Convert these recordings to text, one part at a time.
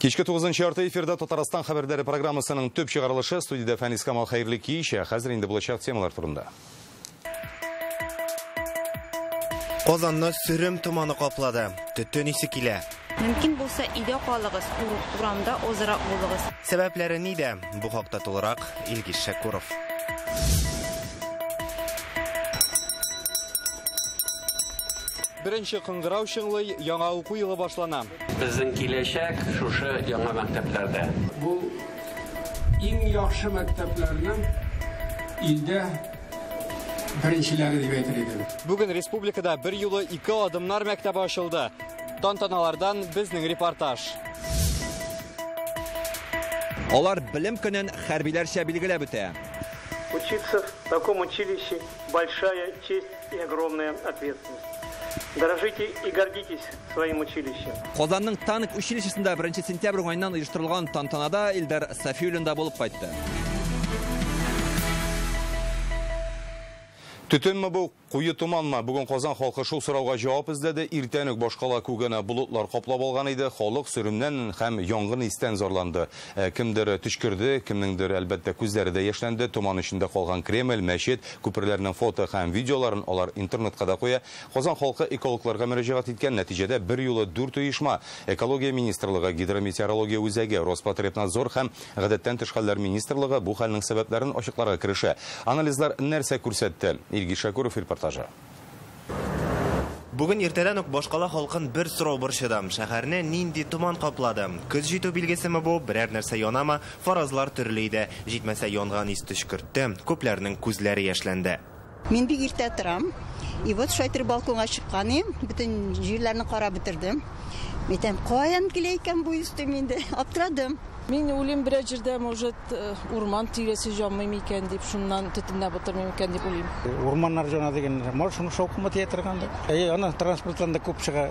Кешке 9-нчы ярты эфирда Татарстан хәбәрләре программасының төп чыгарылышы студияда Фәнис Камал хәерле кич, хәзер инде булачак темалар турында. Казанны сүрем туманы каплады. Төтен исе килә. Мөмкин булса, өйдә калыгыз, урамда озырак булыгыз. Сәбәпләре нидә? Бу хакта тулырак Илгиз Шәкуров. Беренче кыңгырау шыңлый яңа уку елы башлана. Безнең киләчәк шушы яңа мәктәпләрдә. Бу иң яхшы мәктәпләрнең илдә беренчеләре дип әйтер идем. Бүген республикада бер юлы 2 адымнар мәктәбе ачылды. Тантаналардан безнең репортаж. Алар белем көнен хәрбиләрчә билгеләп үтә. Учиться в таком училище большая честь и огромная ответственность. Дорожите и гордитесь своим училищем. Казанның танк училищесында 1 сентябрь уңайнан оештырылган тантанада Илдар Сафиуллин да булып кайтты. Төтенме бу, куе туманмы? Бүген Казан халкы шул сорауга җавап эзләде. Иртән үк башкала күгәне болытлар каплап алган иде. Халык сүремнән һәм янгын истән зарланды. Кемдер төшкерде, кемнеңдер әлбәттә күзләре дә яшьләнде. Туман içinde калган Кремль, мәчет, күперләрнең фото һәм видеоларын алар интернетка да куя. Казан халкы экологларга мөрәҗәгать иткән, нәтиҗәдә бер юлы 4 оешма Экология министрлыгы, Гидрометеорология үзәге, Роспотребнадзор һәм гадәттән тыш хәлләр министрлыгы бу хәлнең сәбәпләрен ачыкларга керешә. Анализлар нәрсә күрсәтте? Илгиз Шәкуров репортажы. Бүген иртәдән үк башкала халкын бер сорау борчыды. Шәһәрне нинди туман каплады? Көз җитү билгесеме бу? Берәр нәрсә янамы? Фаразлар төрле иде. Җитмәсә янган ис төшкертте. Күпләрнең күзләре яшьләнде. Мин бик иртә торам. И вот шайтыр балконга чыкканым, бүтән җирләрне карап бетердем. Мәйтәм, каян килә икән бу исте миндә? Аптырадым. Мин үлем бер җирдә может урман тирәсе җанмый микән дип, шуннан төтенләп утырмый микән дип уйлыйм. Урманнар җана дигән, маршрут шокмы театрганда. Аны транспорттан да күп чыга.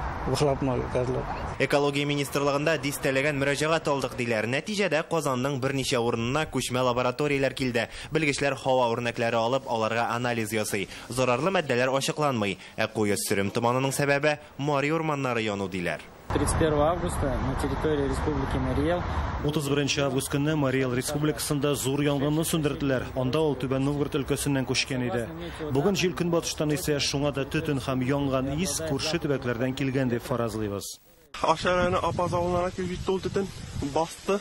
Экология министрлыгында дистәләгән мөрәҗәгать алдык диләр. Нәтиҗәдә Казанның берничә урынына күчмә лабораторияләр килде. Белгечләр һава үрнәкләре алып, аларга анализ ясый. Зарарлы мәддәләр ачыкланмый. Куе сүрем туманының сәбәбе Мари урманнары яну диләр. 31 августа на территории Республики Мари-Эл. 31 август көнне Мари-Эл республикасында зур янгынны сүндерделәр. Анда ул Түбән Новгород өлкәсеннән күчкән иде. Бүген җил көнбатыштан исә шуңа да төтен һәм янган ис күрше төбәкләрдән килгән дип фаразлыйбыз. Ашараны апаз авылына килеп җитте ул төтен, басты.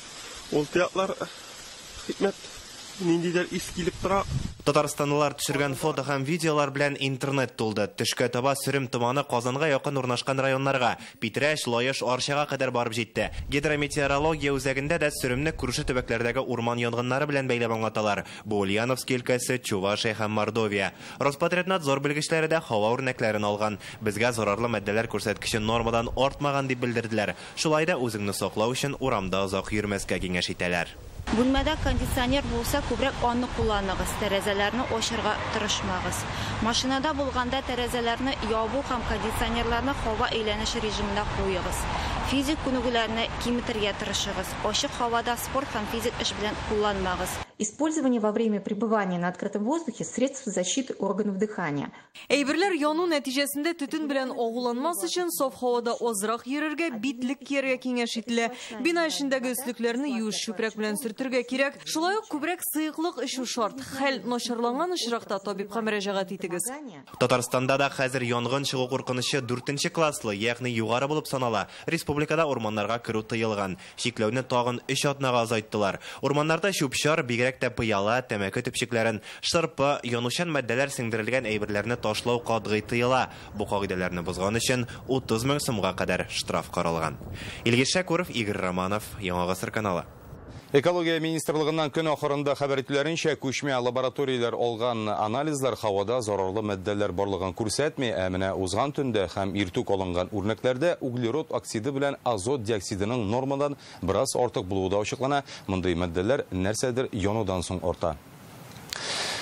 Ул театлар хикмәт ниндидер ис килеп тора. Татарстанлылар төшергән фото һәм видеолар белән интернет тулды. Төшкә таба сүрем туманы Казанга якын урнашкан районнарга, Питрәш, Лаеш, Арчага кадәр барып җитте. Гидрометеорология үзәгендә дә сүремне күрше төбәкләрдәге урман янгыннары белән бәйләп аңлаталар. Бу Ульяновск өлкәсе, Чувашия һәм Мордовия. Роспотребнадзор белгечләре дә һава үрнәкләрен алган. Безгә зарарлы мәддәләр күрсәткече нормадан артмаган дип белдерделәр. Шулай да үзеңне саклау өчен урамда озак йөрмәскә киңәш итәләр. Бүлмәдә кондиционер булса, күбрәк аны кулланыгыз, тәрәзәләрне ачырга тырышмагыз. Машинада булганда тәрәзәләрне ябу һәм кондиционерларны һава әйләнеш режимында куегыз. Физик күнегүләрне киметергә тырышыгыз. Ачык һавада спорт һәм физик эш белән кулланмагыз. Использование во время пребывания на открытом воздухе средств защиты органов дыхания. Әйберләр яну нәтиҗәсендә төтен белән агуланмас өчен саф һавада азрак йөрергә, битлек кияргә киңәш ителә. Бина эчендәге өслекләрне юеш чүпрәк белән сөртергә кирәк. Шулай ук күбрәк сыйыклык эшу шарт. Хәл начарланган очракта табибка мөрәҗәгать итегез. Татарстанда да хәзер янгын чыгу куркынычы 4-нче класслы, ягъни югары булып санала. Республикада урманнарга керү тыелган. Чикләүне тагын 3 атнага азайттылар. Урманнарда чүп-чар, бигрәк тә пыяла, тәмәке төпчекләрен, шырпы, янучан мәддәләр сеңдерелгән әйберләрне ташлау катгый тыела. Бу кагыйдәләрне бозган өчен 30 мең сумга кадәр штраф каралган. Илгиз Шәкуров, Игорь Романов, Яңа Гасыр каналы. Экология министрлыгыннан көн ахырында хәбәр ителүләренчә, күчмә лабораторияләр алган анализлар һавада зарарлы мәддәләр барлыгын күрсәтми, менә узган төндә һәм иртүк алынган үрнәкләрдә углерод оксиды белән азот диоксидының нормадан бераз артык булуы да ачыклана. Мондый мәддәләр нәрсәдер янудан соң арта.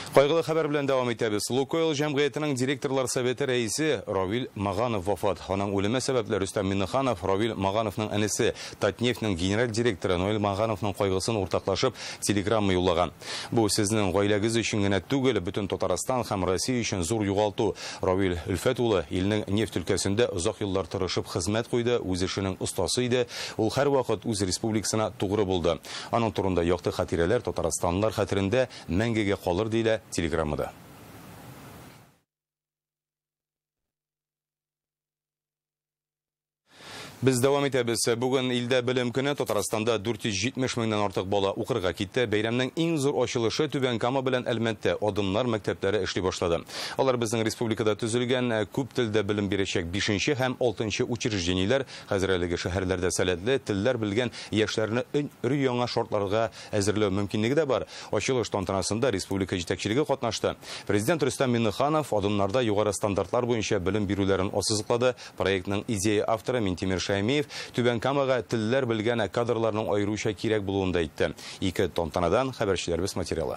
Кайгылы хәбәр белән дәвам итәбез. Лукойл җәмгыятенең директорлар советы рәисе Равил Маганов вафат. Аның үлеме сәбәпле Рөстәм Миннеханов Равил Магановның әнисе Татнефтьнең генераль директоры Ноэль Магановның кайгысын уртаклашып телеграмма юллаган. Бу сезнең гаиләгез өчен генә түгел, бөтен Татарстан һәм Россия өчен зур югалту. Равил Өлфәт улы илнең нефть өлкәсендә озак еллар тырышып хезмәт куйды, үз эшенең остасы иде. Ул һәрвакыт үз республикасына тугры булды. Аның турында якты хатирәләр Татарстанлылар хәтерендә мәңгегә калыр дилә телеграммада. Biz davam etәбез. Бүген илдә белем көне Татарстанда 470 меңнән артык бала укырга китте. Бәйрәмнең иң зур ачылышы Түбән Кама белән Әлмәттә Адымнар мәктәпләре эшли башлады. Алар безнең республикада төзелгән күп телдә белем бирәчәк 5-нче һәм 6-нчы учреждениеләр хәзер әлеге шәһәрләрдә сәләтле телләр белгән яшьләрне өр-яңа шартларга әзерләү мөмкинлеге дә бар. Ачылыш тантанасында республика җитәкчелеге катнашты. Президент Рөстәм Миннеханов Адымнарда югары стандартлар буенча белем бирүләрен ассызыклады. Проектның идея авторы Минтимер Шәймиев Түбән Камага телләр белгән кадрларның аеруча кирәк булуын да әйтте. Ике тантанадан хәбәрчеләребез материалы.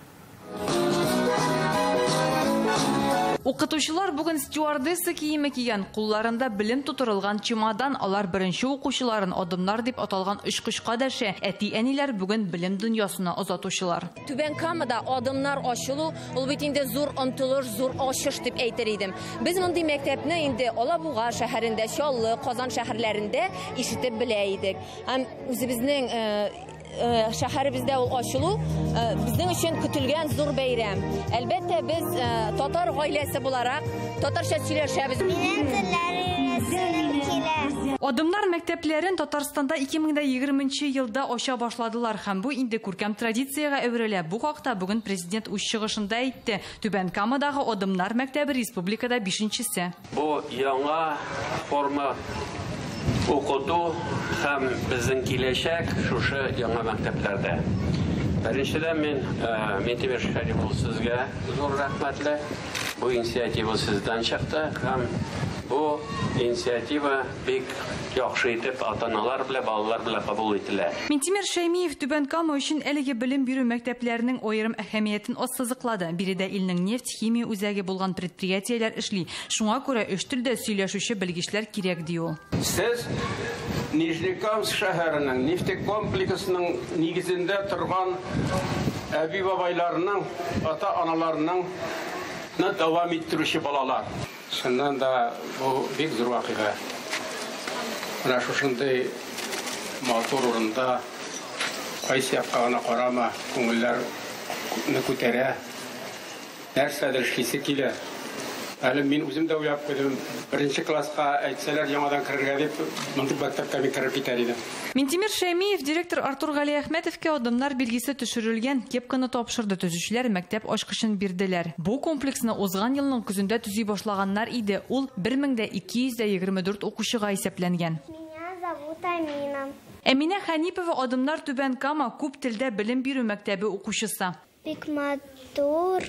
Укытучылар бүген стюардесса киеме кигән, кулларында белем тутырылган чемодан, алар беренче укучыларын Адымнар дип аталган очкычка дәшә. Әти-әниләр бүген белем дөньясына озатучылар. Түбән Камада Адымнар ачылу, ул бит инде зур омтылыш, зур ачыш дип әйтер идем. Без мондый мәктәпне инде Алабуга шәһәрендә, Чаллы, Казан шәһәрләрендә ишетеп белә идек. Һәм үзебезнең шәһәребездә ул ачылу безнең өчен көтелгән зур бәйрәм. Әлбәттә без татар гаиләсе буларак татарча сөйләшәбез. Адымнар мәктәпләрен Татарстанда 2020 елда ача башладылар һәм бу инде күркәм традициягә әверелә. Бу хакта бүген президент үз чыгышында әйтте. Түбән Камадагы Адымнар мәктәбе республикада 5-нчесе. Бу яңа форма укыту һәм безнең киләчәк шушы яңа мәктәпләрдә. Беренчедән мин Минтимер Шәймиев сезгә зур рәхмәтле. Бу инициатива сездән чыкты һәм бу инициатива бик яхшы итеп ата-аналар белән балалар белән кабул ителә. Минтимер Шәймиев Түбән Кама өчен әлеге белем бирү мәктәпләренең аерым әһәмиятен ассызыклады. Биредә илнең нефть, химия үзәге булган предприятиеләр эшли. Шуңа күрә өч телдә сөйләшүче белгечләр кирәк ди ул. Сез Нижнекамск шәһәренең нефть комплексының нигезендә торган әби-бабайларның, ата-аналарның дәвам иттерүче балалар. Шуннан да бу бик зур вакыйга. Менә шушындай матур урында кайсы якка гына карама, күңелләрне күтәрә. Нәрсәдер хисе килә. Әле мин үзем дә уйлап куйдым. Беренче класска әйтсәләр яңадан керергә дип, мондый мәктәпкә мин кереп китәр идем. Минтимер Шәймиев директор Артур Гали Әхмәтовкә Адымнар билгесе төшерелгән кепканы тапшырды. Төзүчеләр мәктәп ачкычын бирделәр. Бу комплексны узган елның көзендә төзи башлаганнар иде. Ул 1224 укучыга исәпләнгән. Меня зовут Амина. Әминә Хәнипова Адымнар Түбән Кама күп телдә белем бирү мәктәбе укучысы. Бик матур,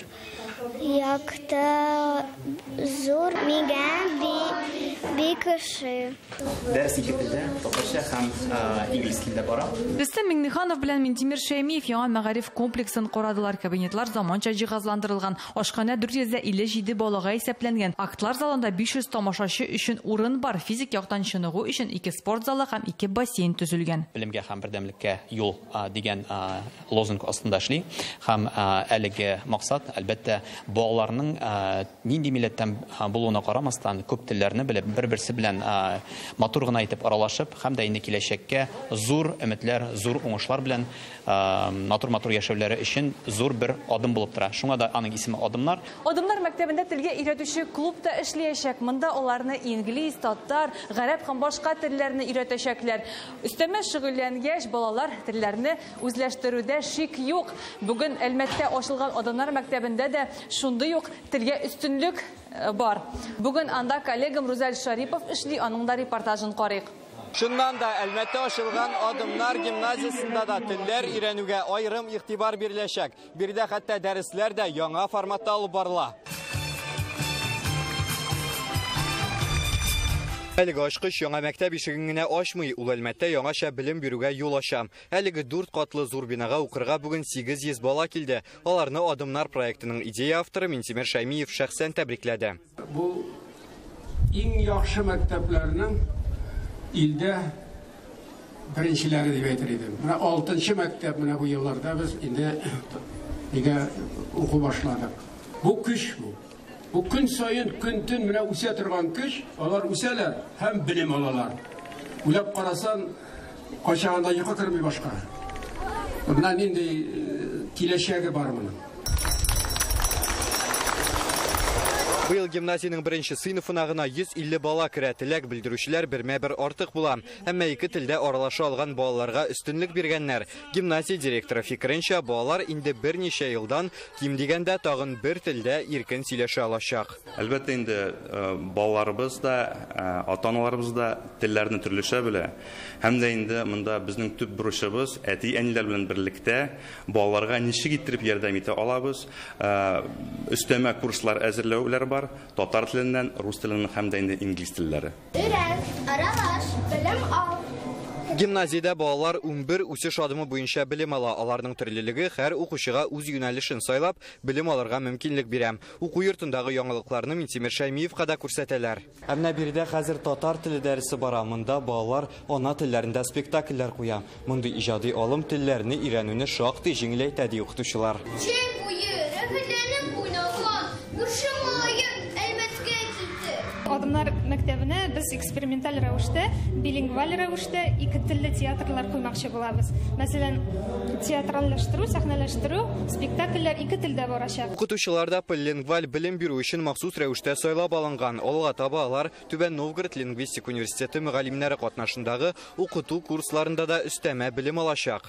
якты, зур, мигән, бик кеше. Дәрес ике телдә, татарча һәм инглиз телендә бара. Рөстәм Миннеханов белән Минтимер Шәймиев яңа мәгариф комплексын карадылар. Кабинетлар заманча җиһазландырылган. Ашхана 457 балага исәпләнгән. Актлар залында 500 тамашачы өчен урын бар. Физик яктан чыныгу өчен 2 спорт залы һәм 2 бассейн төзелгән. Белемгә һәм бердәмлеккә юл дигән лозунг астында эшли. Һәм әлеге максат әлбәттә балаларның нинди милләттән булуына карамастан күп телләрне белеп бер-берсе белән матур гына итеп аралашып һәм дә инде киләчәккә зур өметләр, зур уңышлар белән матур яшәүләре өчен зур бер адым булып тора. Шуңа да аның исеме Адымнар. Адымнар мәктәбендә телгә өйрәтүче клуб та эшләячәк. Монда аларны инглиз, татар, гарәп һәм башка телләрне өйрәтәчәкләр. Өстәмә шөгыльләнгәч балалар телләрне үзләштерүдә шик юк. Бүген Әлмәттә ачылган Адымнар мәктәбендә дә шундый ук телгә өстенлек бар. Бүген анда коллегам Рузаль Шарипов эшли, аның да репортажын карыйк. Шуннан да Әлмәттә ачылган Адымнар гимназиясында да телләр өйрәнүгә аерым игътибар биреләчәк. Биредә хәтта дәресләр дә яңа форматта алып барыла. Әлеге ачкыч яңа мәктәп ишеген генә ачмый, ул әлбәттә яңаша белем бирүгә юл ача. Әлеге 4 катлы зур бинага укырга бүген 800 бала килде. Аларны Адымнар проектының идея авторы Минтимер Шаймиев шәхсән тәбрикләде. Бу иң яхшы мәктәпләрнең илдә беренчеләре дип әйтер идем. Менә 6нчы мәктәп менә бу елларда без инде нигә уку башладык. Бу көч бу. Bu gün sayın gün менә үсә торган көч, алар үсәләр һәм белем алалар. Уйлап карасан, качагында йокы керми башка. Менә нинди киләчәге бар моның. Быел гимназияның беренче сыйныфына гына 150 бала керә. Теләк белдерүчеләр бермә-бер артык була. Әмма ике телдә аралаша алган балаларга өстенлек биргәннәр. Гимназия директоры фикеренчә, балалар инде берничә елдан ким дигәндә тагын бер телдә иркен сөйләшә алачак. Әлбәттә инде балаларыбыз да, ата-аналарыбыз да телләрне төрлечә белә. Һәм дә инде монда безнең төп бурычыбыз әти-әниләр белән берлектә балаларга ничек иттереп ярдәм итә алабыз. Өстәмә курслар әзерләүләр бар, татар теленнән, рус теленнән һәм дә инде инглиз телләре. Аралаш, белем ал. Гимназиядә балалар 11 үсеш адымы буенча белем ала. Аларның төрлелеге һәр укучыга үз юнәлешен сайлап, белем алырга мөмкинлек бирә. Уку йортындагы яңалыкларны Минтимер Шаймиевка да күрсәтәләр. Әмма биредә хәзер татар теле дәресе бара. Монда балалар ана телләрендә спектакльләр куя. Мондый иҗади алым телләрне өйрәнүне шактый җиңеләйтә ди укытучылар. Adımlar məktəbinə biz eksperimental rəvişdə, bilingval rəvişdə iki tilli teatrlar qoymaqçı bulabız. Məsələn, teatrallaşdırу, səhnələşdиру, spektakllər iki tildə baracaq. Укытучыларда билингваль белем бирү өчен махсус рәвештә сайлап алынган. Алга таба алар Түбән Новгород лингвистик университеты мөгаллимнәре катнашындагы укыту курсларында да өстәмә белем алачак.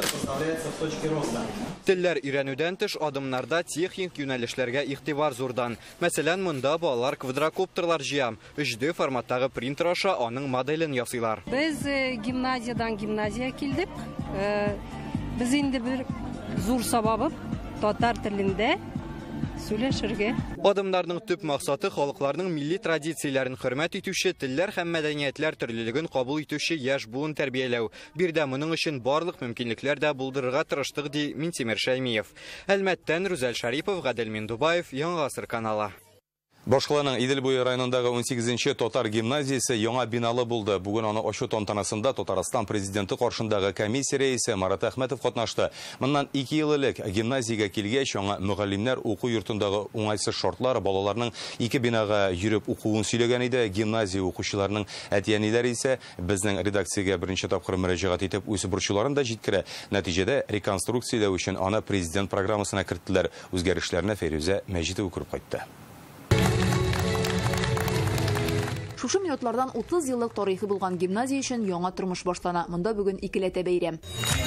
Телләр өйрәнүдән тыш адымнарда техник юнәлешләргә игътибар зурдан. Мәсәлән, монда балалар квадрокоптерлар җыям. 3D форматтагы принтер аша аның моделен ясыйлар. Без гимназиядан гимназия килдек. Без инде бер зур сабабы татар телендә сөйләшергә. Адымнарның төп максаты халыкларның милли традицияләрен хөрмәт итүче, телләр һәм мәдәниятләр төрлелеген кабул итүче яшь буын тәрбияләү. Бирдә моның өчен барлык мөмкинлекләр дә булдырырга тырыштык ди Минтимер Шаймиев. Әлмәттән Рүзәл Шарипов, Гадел Миндубаев, Яңа Гасыр каналы. Башкаланың Идел буе районындагы 18-нче татар гимназиясе яңа биналы булды. Бүген аны ачу тантанасында Татарстан президенты каршындагы комиссия рәисе Марат Әхмәтов катнашты. Моннан 2 ел элек гимназиягә килгәч, яңа мөгаллимнәр уку йортындагы уңайсыз шартлар балаларның 2 бинага йөреп укуын сөйләгән иде. Гимназия укучыларының әтиәниләре исә безнең редакциягә беренче тапкыр мөрәҗәгать итеп үз бурычларын да җиткерә. Нәтиҗәдә реконструкцияләү өчен аны президент программасына керттеләр. Үзгәрешләрне Фәрүзә Мәҗитова күреп кайтты. Шушы минутлардан 30 еллык тарихи булган гимназия өчен яңа тормыш башлана. Монда бүген икеләтә бәйрәм.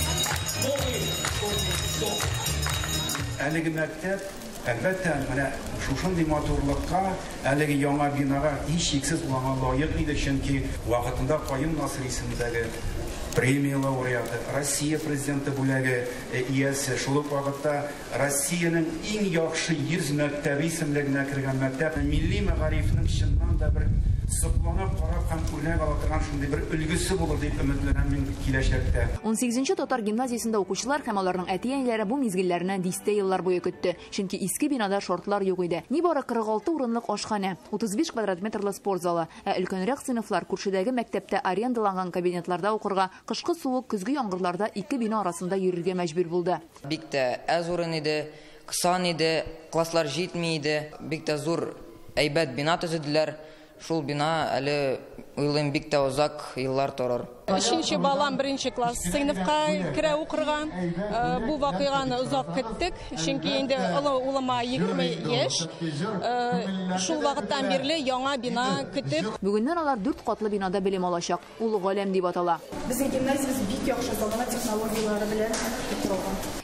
Әлеге мәктәп, әлбәттә, менә шушындый матурлыкка, әлеге яңа бинага һичшиксез лаек иде, чөнки вакытында Каюм Насыр исемендәге премия лауреаты, Россия президенты бүләге иясе, шул ук вакытта Россиянең иң яхшы 100 мәктәбе исемлегенә кергән мәктәп, милли мәгарифнең чыннан да бер сокланып карап һәм үрнәк ала торган шундый бер өлгесе булыр дип өметләнәм мин киләчәктә. 18-нче татар гимназиясендә укучылар һәм аларның әти-әниләре бу мизгелләрне дистә еллар буе көтте. Чөнки иске бинада шартлар юк иде. Нибары 46 урынлык ашханә, 35 квадрат метрлы спорт залы, өлкәнрәк сыйныфлар күршедәге мәктәптә арендаланган кабинетларда укырга, кышкы суык, көзге яңгырларда ике бина арасында йөрергә мәҗбүр булды. Бик тә әз урын иде, кысан иде, класслар җитми иде, бик тә зур әйбәт бина төзеделәр. Шул бина әле уйлыйм бик тә узак еллар торыр. 3нче балам 1нче класс сыйныфка керә укырга. Бу вакыйганы узак көттек, чөнки инде улы улыма 20 яшь. Шул вакыттан бирле яңа бина көтеп. Бүгеннән алар 4 катлы бинада белем алачак. Ул галәм дип атала. Безнең гимназиябез бик яхшы замана технологиялары белән тотылган.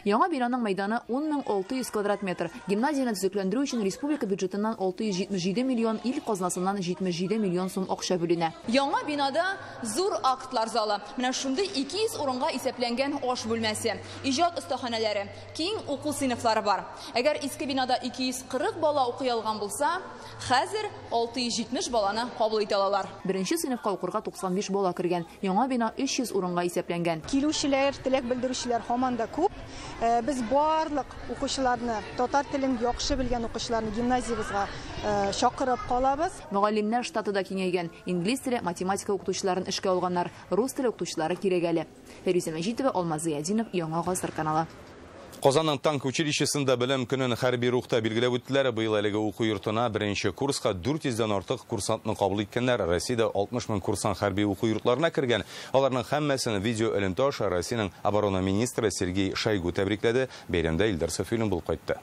Яңа бинаның мәйданы 10,600 квадрат метр. Гимназияны төзекләндерү өчен республика бюджетыннан 677 миллион, ил казнасыннан 77 миллион сум акча бүленә. Яңа бинада зур актлар залы. Менә шундый 200 урынга исәпләнгән аш бүлмәсе, иҗат остаханәләре, киң уку сыйныфлары бар. Әгәр иске бинада 240 бала укый алган булса, хәзер 670 баланы кабул итә алалар. Беренче сыйныфка укырга 95 бала кергән. Яңа бина 300 урынга исәпләнгән. Килүчеләр, теләк белдерүчеләр һаман да күп. Без барлык укучыларны, татар телен яхшы белгән укучыларны гимназиябызга чакырып калабыз. Мөгаллимнәр штаты да киңәйгән. Инглиз теле, математика укытучыларын эшкә алганнар, рус теле укытучылары кирәк әле. Фәрүзә Мәҗитова, Алмаз Зыядинов, Яңа Гасыр каналы. Казанның танк училищесында белем көнен хәрби рухта билгеләп үттеләр. Быел әлеге уку йортына беренче курска 400-дән артык курсантны кабул иткәннәр. Россиядә 60 мең курсант хәрби уку йортларына кергән. Аларның һәммәсен видео элемтаж Россиянең оборона министры Сергей Шойгу тәбрикләде. Бәйрәмдә Илдар Сафиуллин булып кайтты.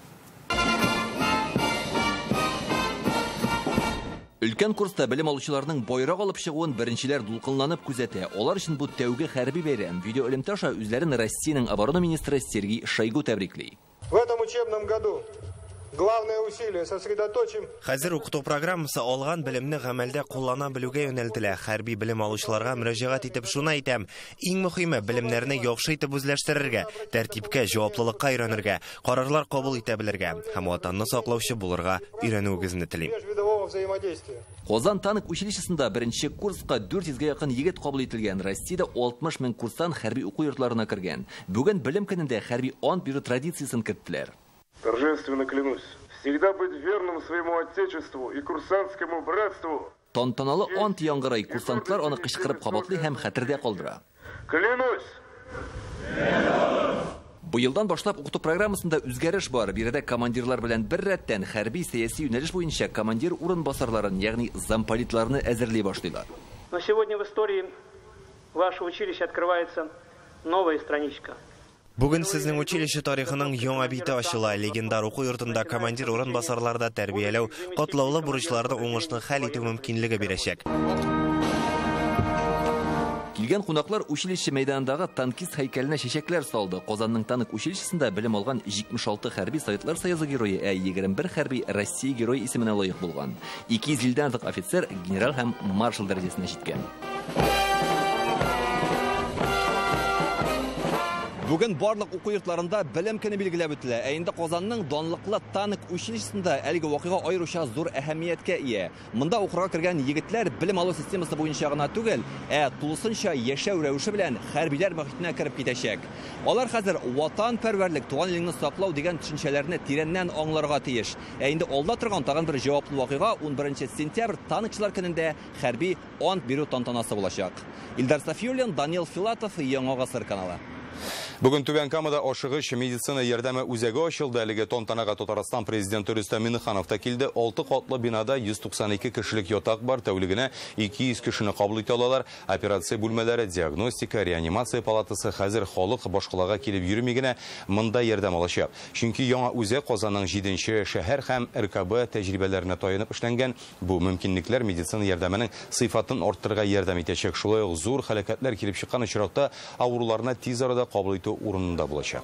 Өлкән курста белем алучыларның байрак алып чыгуын беренчеләр дулкынланып күзәтә. Олар өчен бу тәүге хәрби бәйрәм. Видео элемташа үзләрен Россиянең оборона министры Сергей Шойгу тәбрикли. В этом учебном году главное усилие сосредоточим. Хәзер укыту программасы алган белемне гамәлдә куллана белүгә юнәлтелә. Хәрби белем алучыларга мөрәҗәгать итеп шуны әйтәм. Иң мөһиме белемнәрне яхшы итеп үзләштерергә, тәртипкә, җаваплылыкка өйрәнергә, карарлар кабул итә белергә һәм ватанны саклаучы булырга өйрәнүегезне телим. Казан танк училищесында беренче курска 400-га якын егет кабул ителгән. Россиядә 60 мең курсан хәрби уку йортларына кергән. Бүген белем көнендә хәрби ант бирү традициясын керттеләр. Торжественно клянусь всегда быть верным своему отечеству и курсантскому братству. Тантаналы ант яңгырай, курсантлар аны кычкырып кабатлый һәм хәтердә калдыра. Клянусь! Быелдан башлап укыту программасында үзгәреш бар. Биредә командирлар белән бер рәттән хәрби сәяси юнәлеш буенча командир урынбасарларын, ягъни замполитларны әзерли башлыйлар. Но сегодня в истории вашего училища открывается новая страничка. Бүген сезнең училище тарихының яңа бите ачыла. Легендар уку йортында командир урынбасарларда тәрбияләү, катлаулы бурычларны уңышлы хәл итү мөмкинлеге бирәчәк. Килгән кунаклар училище мәйданындагы танкист һәйкәленә чәчәкләр салды. Казанның танк училищесында белем алган 76 хәрби Советлар Союзы герое, 21 хәрби Россия герое исеменә лаек булган. 200 илдән артык офицер, генерал һәм маршал дәрәҗәсенә җиткән. Бүген барлык уку йортларында белем көне билгеләп үтелә. Инде Казанның данлыклы танк училищесында әлеге вакыйга аеруча зур әһәмияткә ия. Монда укырга кергән егетләр белем алу системасы буенча гына түгел, тулысынча яшәү рәвеше белән хәрбиләр мөхитенә кереп китәчәк. Алар хәзер ватанпәрвәрлек, туган илне саклау дигән төшенчәләрне тирәннән аңларга тиеш. Инде алда торган тагын бер җаваплы вакыйга 11 сентябрь танкчылар көнендә хәрби ант бирү тантанасы булачак. Илдар Сафиуллин, Данил Филатов, Яңа Гасыр каналы. Бүген Түбән Камада ашыгыч медицина ярдәме үзәге ачылды. Әлеге тантанага Татарстан президенты Рөстәм Миңнеханов та килде. 6 катлы бинада 192 кешелек ятак бар. Тәүлегенә 200 кешене кабул итә алалар. Операция бүлмәләре, диагностика, реанимация палатасы хәзер халык башкалага килеп йөрми генә монда ярдәм алачак. Чөнки яңа үзәк Казанның 7нче шәһәр һәм РКБ тәҗрибәләренә таянып эшләнгән. Бу мөмкинлекләр медицина ярдәменең сыйфатын арттырырга ярдәм итәчәк. Шулай ук зур һәлакәтләр килеп чыккан очракта авыруларны тиз арада кабул итү урынында булачак.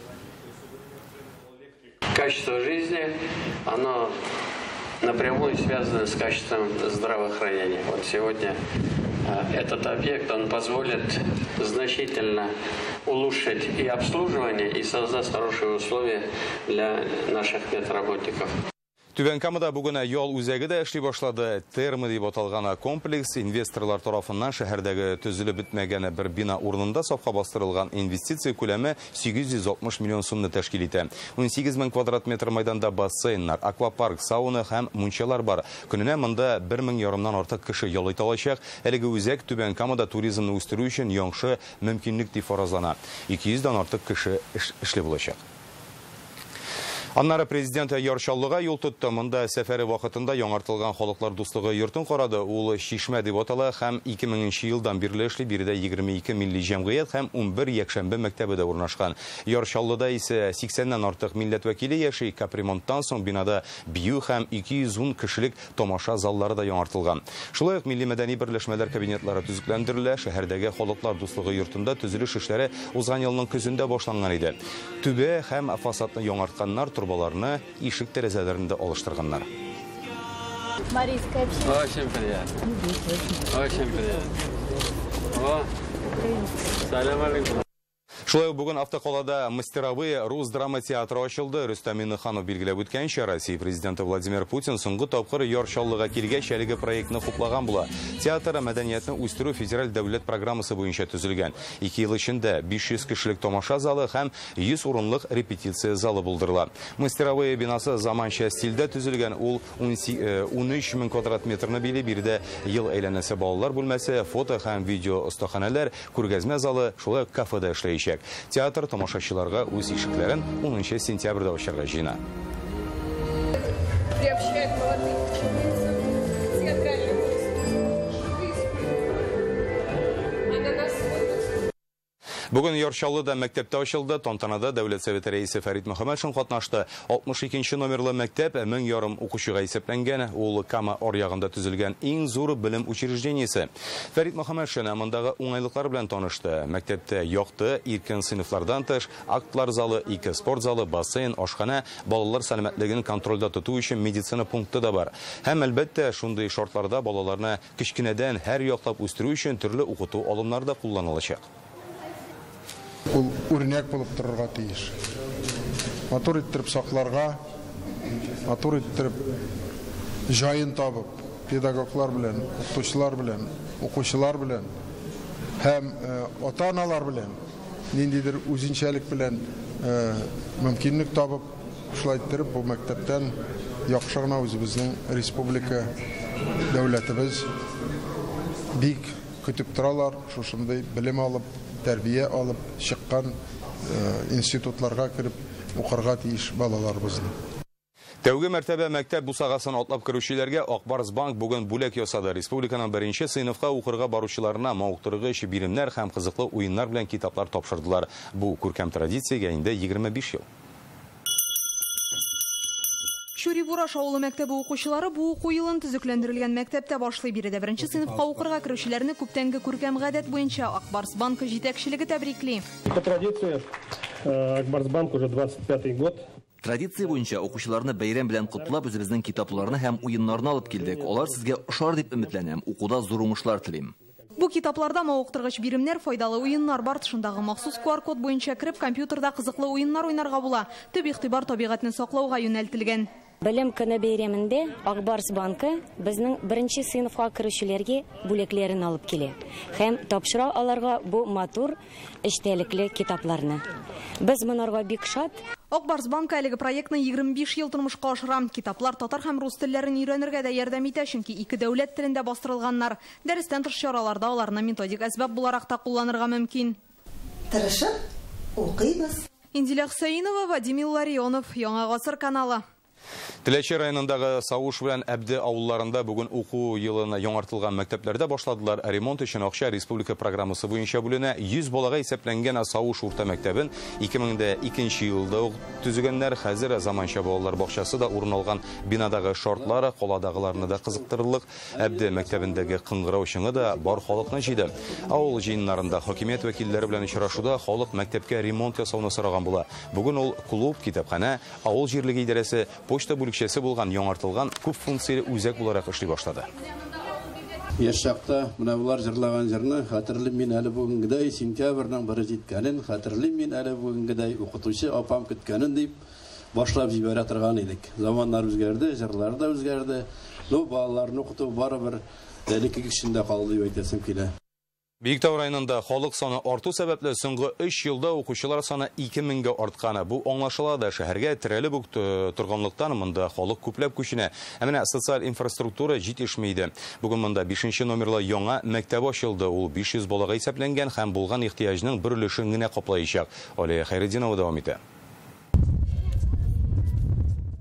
Качество жизни, оно напрямую связано с качеством здравоохранения. Вот сегодня этот объект, он позволит значительно улучшить и обслуживание, и создать хорошие условия для наших медработников. Түбән Камада бүген ял үзәге дә эшли башлады. Термы дип аталган комплекс инвесторлар тарафыннан шәһәрдәге төзелеп бетмәгән бер бина урынында сафка бастырылган инвестиция күләме 860 миллион сумны тәшкил итә. 18 мең квадрат метр мәйданда бассейннар, аквапарк, сауна һәм мунчалар бар. Көненә монда 1500-нан артык кеше ял итә алачак. Әлеге үзәк Түбән Камада туризмны үстерү өчен яңшы мөмкинлек дип фаразлана. 200-дан артык кеше эшле булачак. Аннары президент Яршаллыга юл тотты. Монда сәфәре вакытында яңартылган халыклар дуслыгы йортын карады. Ул Шишмә дип атала һәм 2000 елдан бирле эшли, биредә 22 милли җәмгыять һәм 11 якшәмбе мәктәбе дә урнашкан. Яршаллыда исә 80-нән артык милләт вәкиле яши. Капремонттан соң бинада бию һәм 210 кешелек тамаша заллары да яңартылган. Шулай ук милли мәдәни берләшмәләр кабинетлары төзекләндерелә. Шәһәрдәге халыклар дуслыгы йортында төзелеш эшләре узган елның көзендә башланган иде. Түбә һәм фасадны яңартканнар турбаларны ишек тәрәзәләрендә алыштырганнар. Очень приятно. Очень приятно. О, салам алейкум. Шулай бүген автоколада мастеровые рус драма театры ачылды. Рөстәм Миннеханов билгеләп үткәнчә, Россия президенты Владимир Путин соңгы тапкыр Яршаллыга килгәч әлеге проектны хуплаган була. Театр мәдәниятне үстерү федераль дәүләт программасы буенча төзелгән. 2 ел эчендә 500 кешелек тамаша залы һәм 100 урынлык репетиция залы булдырыла. Мастеровые бинасы заманча стильдә төзелгән. Ул 13 мең квадрат метрны били, биредә ел әйләнәсе балалар бүлмәсе, фото һәм видео остаханәләр, күргәзмә залы, шулай ук кафеда эшләячәк. Театр тамашачыларга үз ишекләрен 10 сентябрьдә ачарга җыена. Бүген Яршаллыда мәктәптә ачылды. Тантанада Дәүләт Советы рәисе Фәрит Мөхәммәтшин катнашты. 62 номерлы мәктәп 1000 ярым укучыга исәпләнгән. Ул Кама аръягында төзелгән иң зур белем учреждениесе. Фәрит Мөхәммәтшин мондагы уңайлыклар белән танышты. Мәктәптә якты, иркен сыйныфлардан тыш, актлар залы, 2 спорт залы, бассейн, ашхана, балалар сәламәтлеген контрольдә тоту өчен медицина пункты да бар. Һәм әлбәттә, шундый шартларда балаларны кичкенәдән һәр яклап үстерү өчен төрле укыту алымнары да кулланылачак. Ул үрнәк булып торырга тиеш. Матур иттереп сакларга, матур иттереп җаен табып, педагоглар белән, укытучылар белән, укучылар белән һәм ата-аналар белән ниндидер үзенчәлек белән мөмкинлек табып, шулай иттереп бу мәктәптән яхшы гына үзебезнең республика дәүләтебез бик көтеп торалар, шушындай белем алып, тәрбия алып чыккан институтларга кирип укырга тиеш балаларыбызны. Тәүге мәртәбә мәктәп бусагасын атлап керүчеләргә Акбарс банк бүген бүләк ясады. Республиканың 1нче сыйныфка укырга баручыларына мавыктыргыч биремнәр һәм кызыклы уеннар белән китаплар тапшырдылар. Бу күркәм традициягә инде 25 ел. Шурибураш авылы мәктәбе укучылары бу уку елын төзекләндерелгән мәктәптә башлый. Биредә 1нче сыйныфка укырга керүчеләрне күптәнге күркәм гадәт буенча Акбарс банкы җитәкчелеге тәбрикли. По традиции Акбарс банк уже 25-й год. Традиция буенча укучыларны бәйрәм белән котлап үзебезнең китапларны һәм уеннарны алып килдек. Алар сезгә ошар дип өметләнәм. Укуда зур уңышлар телим. Бу китапларда мавыктыргыч биремнәр, файдалы уеннар бар. Тышындагы махсус QR-код буенча кирип компьютерда кызыклы уеннар уйнарга була. Төп игътибар табигатьне саклауга юнәлтелгән. Белем көне бәйрәмендә Акбарс банкы безнең 1нче сыйныфка керүчеләргә бүләкләрен алып килә. Һәм тапшыра аларга бу матур эчтәлекле китапларны. Без монарга бик шат. Акбарс банкы әлеге проектны 25 ел тормышка ашыра. Китаплар татар һәм рус телләрен өйрәнергә дә ярдәм итә, чөнки 2 дәүләт телендә бастырылганнар. Дәрестән тыш чараларда аларны методик әсбаб буларак та кулланырга мөмкин. Тырышып укыйбыз. Индилә Хусаинова, Вадим Илларионов, Яңа гасыр каналы. Теләче районындагы Сауыш белән Әбде авылларында бүген уку елына яңартылган мәктәпләрдә башладылар. Ремонт өчен акча республика программасы буенча бүленә. 100 балага исәпләнгән Сауыш урта мәктәбен 2002 елда төзегәннәр. Хәзер заманча балалар бакчасы да урын алган. Бинадагы шартлары каладагыларны да кызыктырырлык. Әбде мәктәбендәге кыңгырау чыңы да бар халыкны җыйды. Авыл җыеннарында хакимият вәкилләре белән очрашуда халык мәктәпкә ремонт ясауны сораган була. Бүген ул клуб, китапханә, авыл җирлеге идарәсе, почта бүлекчәсе булган яңартылган күп функцияле үзәк буларак эшли башлады. Яшь чакта менә булар җырлаган җырны хәтерлим мин әле бүгенгедәй сентябрьнең 1 җиткәнен, хәтерлим мин әле бүгенгедәй укытучы апам көткәнен дип башлап җибәрә торган идек. Заманнар үзгәрде, җырлар да үзгәрде. Ну балаларны укыту барыбер элекке кешендә калды дип әйтәсем килә. Биектау районында халык саны арту сәбәпле соңгы 3 елда укучылар саны 2000-гә артканы. Бу аңлашыла да шәһәргә терәлеп үк торганлыктан монда халык күпләп күченә. Ә менә социаль инфраструктура җитешмәйде. Бүген монда 5нче номерлы яңа мәктәп ачылды. Ул 500 балага исәпләнгән һәм булган ихтыяҗның бер өлешен генә каплаячак. Алия Хәйретдинова дәвам итә.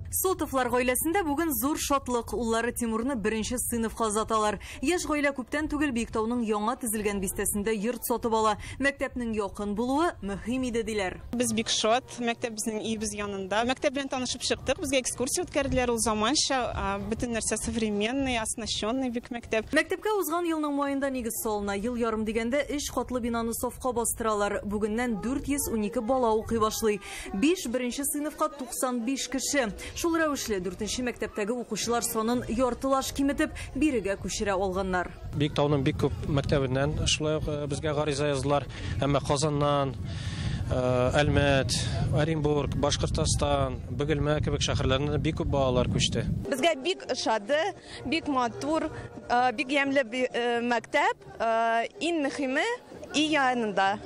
Сотовлар гаиләсендә бүген зур шатлык. Уллары Тимурны 1-нче сыйныфка озаталар. Яшь гаилә күптән түгел Биектауның яңа төзелгән бистәсендә йорт сатып ала. Мәктәпнең якын булуы мөһим иде диләр. Без бик шат, мәктәп безнең өебез янында. Мәктәп белән танышып чыктык. Безгә экскурсия үткәрделәр, ул заманча, бөтен нәрсә современный, оснащенный бик мәктәп. Мәктәпкә узган елның маенда нигез салына. Ел ярым дигәндә 3 катлы бинаны сафка бастыралар. Бүгеннән 412 бала укый башлый. 1-нче сыйныфка 95 кеше. Шул рәвешле 4-нче мәктәптәге укучылар санын яртылаш киметеп, бирегә күчерә алганнар. Биектауның бик күп мәктәбеннән шулай безгә гариза яздылар. Әмма Казаннан, Әлмәт, Оренбург, Башкортстан, Бөгелмә кебек шәһәрләреннән бик күп балалар күчте. Безгә бик шады, бик матур, бик ямьле мәктәп, иң мөһиме янында.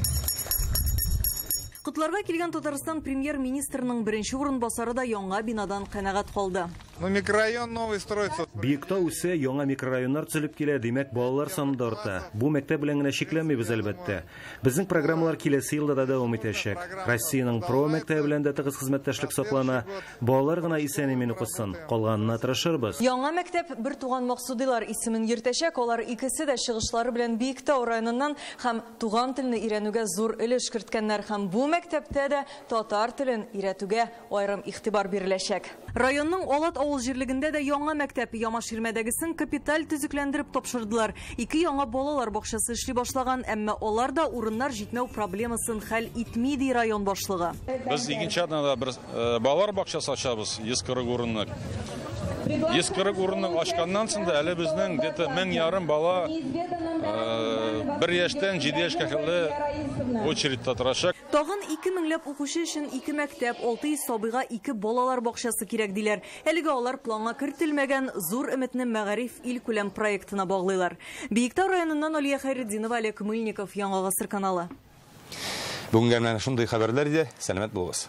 Котларга килгән Татарстан премьер-министрының 1-нче урынбасары да яңа бинадан канәгать калды. Микрорайон новый строится. Биектау үсә, яңа микрорайоннар төзелеп килә, димәк балалар саны да арта. Бу мәктәп белән генә шикләнмибез әлбәттә. Безнең программалар киләсе елда да дәвам итәчәк. Россиянең про мәктәбе белән дә тыгыз хезмәттәшлек саклана. Балалар гына исән-имин укысын, калганына тырышырбыз. Яңа мәктәп бер туган Максудилар исемен йөртәчәк. Алар икесе дә чыгышлары белән Биектау районыннан һәм туган телне өйрәнүгә зур өлеш керткәннәр һәм бу мәктәптә дә татар телен өйрәтүгә аерым игътибар биреләчәк. Районның Алат авыл җирлегендә дә яңа мәктәп Ямаширмәдәгесен капиталь төзекләндереп тапшырдылар. 2 яңа балалар бакчасы эшли башлаган, әмма алар да урыннар җитмәү проблемасын хәл итми ди район башлыгы. Без икенче атнада бер балалар бакчасы ачабыз, 140 урынлык. 140 урынлык ачканнан соң да әле безнең где-то 1000 бала 1 яшьтән 7 яшькә кадәр очередьтә торачак. Тагын 2000ләп укучы өчен 2 мәктәп, 600 сабыйга 2 балалар бакчасы кирәк диләр. Әлегә алар планга кертелмәгән зур өметне Мәгариф илкүләм проектына баглыйлар. Биектау районыннан Алия Хайретдинова, Олег Мыльников, Яңа Гасыр каналы. Бүгенгә менә шундый хәбәрләр иде. Сәламәт булыгыз.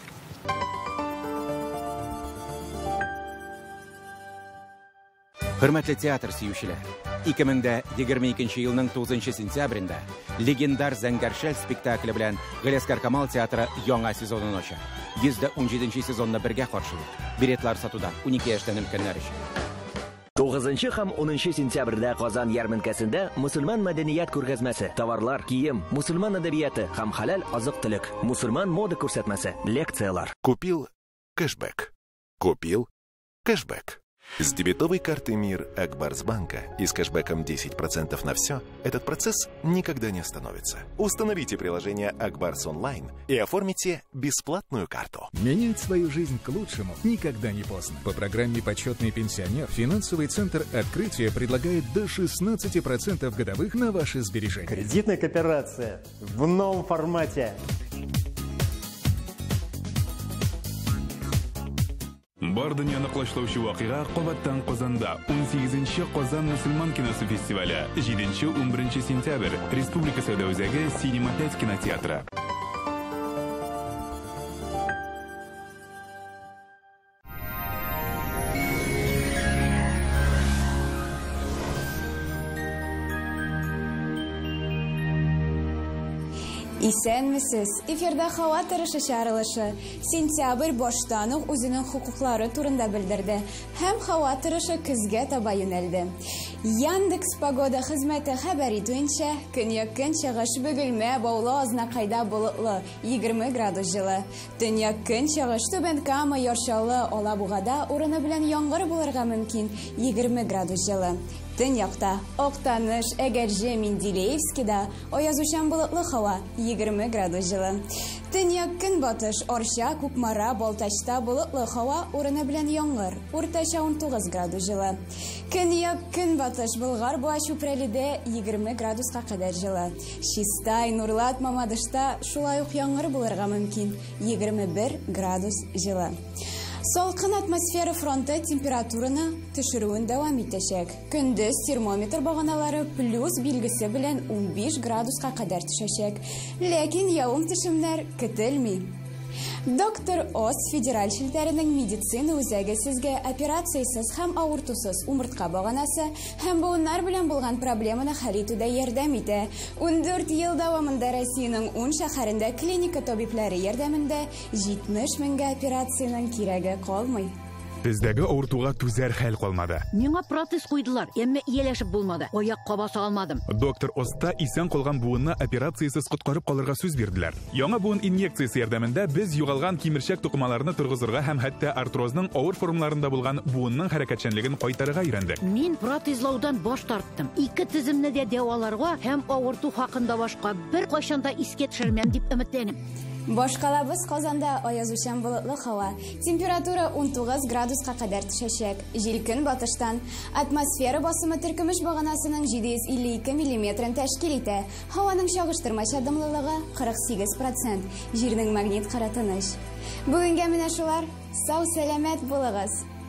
Хөрмәтле театр сөючеләр, 2022 елның 9 сентябрендә легендар Зәңгәршәл спектакле белән Галиәскәр Камал театры яңа сезонын ача. 117 сезонны бергә каршылый. Билетлар сатуда 12 яшьтән өлкәннәр өчен. 9 һәм 10 сентябрьдә Казан ярминкәсендә мусульман мәдәният күргәзмәсе, товарлар, кием, мусульман әдәбияты һәм хәләл азык-төлек, мусульман мода күрсәтмәсе, лекциялар. Купил кэшбэк. Купил кэшбэк. С дебетовой карты МИР Акбарсбанка и с кэшбэком 10% на все этот процесс никогда не остановится. Установите приложение Акбарс онлайн и оформите бесплатную карту. Менять свою жизнь к лучшему никогда не поздно. По программе «Почетный пенсионер» финансовый центр «Открытие» предлагает до 16% годовых на ваши сбережения. Кредитная кооперация в новом формате. Бар дөньяны кылычлаучы вакыйга кабаттан Казанда 18-нче Казан мусульман киносы фестивале 7-11 сентябрь Республика Сәүдә үзәге Синема 5 кинотеатры. Исәнмесез, эфирда һава торышы чарылышы. Сентябрь баштан ук үзенең хукуклары турында белдерде һәм һава торышы көзгә таба юнәлде. Яндекс погода хезмәте хәбәр итүенчә, көньяк-көнчыгыш Бөгелмә, Баулы, Азнакайда болытлы 20 градус җылы. Төньяк-көнчыгыш Түбән Кама, Яршалы, Алабугада урыны белән яңгыр булырга мөмкин 20 градус җылы. Төньякта Октаныш, Әгәрҗе, Менделеевскида аязучан болытлы һава 20 градус җылы. Төньяк-көнбатыш Арча, Кукмара, Балтачта болытлы һава урыны белән яңгыр, уртача 19 градус җылы. Көньяк-көнбатыш Болгар, Буа, Чүпрәледә 20 градуска кадәр җылы. Чистай, Нурлат, Мамадышта шулай ук яңгыр булырга мөмкин 21 градус җылы. Салкын атмосфера фронты температураны төшерүен дәвам итәчәк. Көндез термометр баганалары плюс билгесе белән 15 градуска кадәр төшәчәк. Ләкин явым-төшемнәр көтелми. Доктор Оз федераль шилтәренең медицина үзәге сезгә операциясыз һәм авыртусыз умыртка баганасы һәм буыннар белән булган проблеманы хәл итүдә ярдәм итә. 14 ел дәвамында Россиянең 10 шәһәрендә клиника табиблары ярдәмендә 70 меңгә операциянең кирәге калмый. Бездәге авыртуга түзәр хәл калмады. Миңа протез куйдылар, әмма ияләшеп булмады. Аякка баса алмадым. Доктор Оста исән калган буынны операциясыз коткарып калырга сүз бирделәр. Яңа буын инъекциясе ярдәмендә без югалган кимерчәк тукымаларны торгызырга һәм хәтта артрозның авыр формаларында булган буынның хәрәкәтчәнлеген кайтарырга өйрәндек. Мин протезлаудан баш тарттым. Ике тиземне дә дәваларга һәм авырту хакында башка бер кайчанда искә төшермәм дип өметләнәм. Башкалабыз Казанда аязучан болытлы һава. Температура 19 градуска кадәр төшәчәк. Җил көн батыштан. Атмосфера басымы төркемеш баганасының 752 мм тәшкил итә. Һаваның чагыштырмача дымлылыгы 48%. Җирнең магнит кыратыныч. Бүгенгә менә шулар. Сау сәламәт булыгыз.